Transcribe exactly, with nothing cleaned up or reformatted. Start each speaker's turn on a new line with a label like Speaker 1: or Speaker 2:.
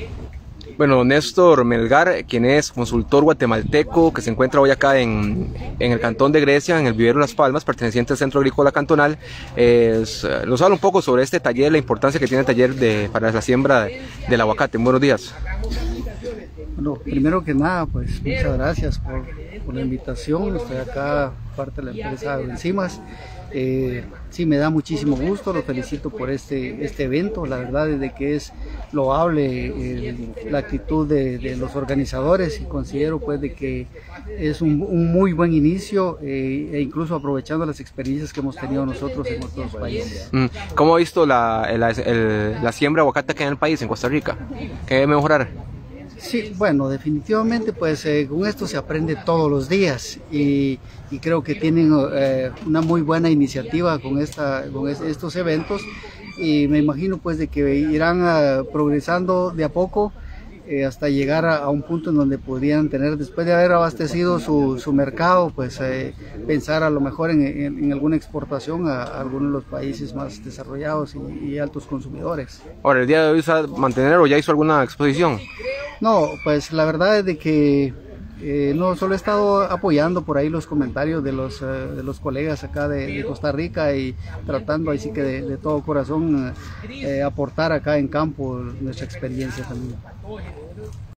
Speaker 1: Bueno, Néstor Melgar, quien es consultor guatemalteco que se encuentra hoy acá en, en el Cantón de Grecia, en el vivero Las Palmas, perteneciente al Centro Agrícola Cantonal, es, nos habla un poco sobre este taller, la importancia que tiene el taller de, para la siembra del aguacate. Buenos días.
Speaker 2: Bueno, primero que nada, pues muchas gracias por, por la invitación. Estoy acá, parte de la empresa Agroenzimas. Eh, sí, me da muchísimo gusto, lo felicito por este, este evento. La verdad es de que es loable eh, la actitud de, de los organizadores, y considero pues de que es un, un muy buen inicio, eh, e incluso aprovechando las experiencias que hemos tenido nosotros en otros países.
Speaker 1: ¿Cómo ha visto la, la, el, la siembra de aguacate acá en el país, en Costa Rica? ¿Qué debe mejorar?
Speaker 2: Sí, bueno, definitivamente pues eh, con esto se aprende todos los días, y, y creo que tienen eh, una muy buena iniciativa con, esta, con es, estos eventos, y me imagino pues de que irán uh, progresando de a poco eh, hasta llegar a, a un punto en donde podrían tener, después de haber abastecido su, su mercado, pues eh, pensar a lo mejor en, en, en alguna exportación a, a algunos de los países más desarrollados y, y altos consumidores.
Speaker 1: Ahora, ¿el día de hoy se va a mantener o ya hizo alguna exposición?
Speaker 2: No, pues la verdad es de que eh, no solo he estado apoyando por ahí los comentarios de los, eh, de los colegas acá de, de Costa Rica, y tratando así que de, de todo corazón eh, aportar acá en campo nuestra experiencia también.